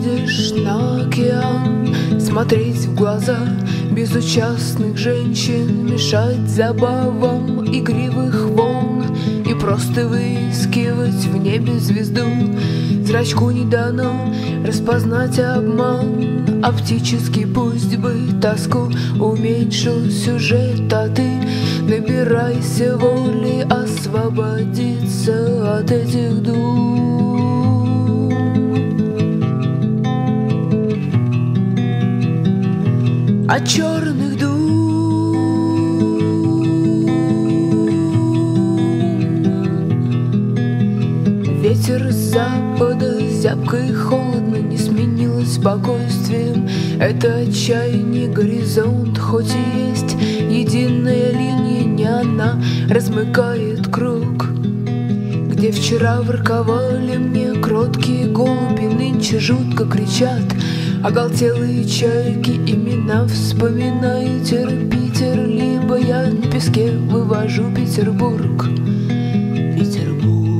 выйдешь на океан, смотреть в глаза безучастных женщин, мешать забавам игривых волн и просто выискивать в небе звезду. Зрачку не дано распознать обман оптический, пусть бы тоску уменьшил сюжет, а ты набирайся воли освободиться от этих дум. От черных дум. Ветер с запада зябко и холодно не сменилось спокойствием. Это отчаяние горизонт, хоть и есть единая линия, не она размыкает круг. Где вчера ворковали мне кроткие голуби, нынче жутко кричат оголтелые чайки. Имена вспоминаю Питер, либо я на песке вывожу Петербург. Петербург.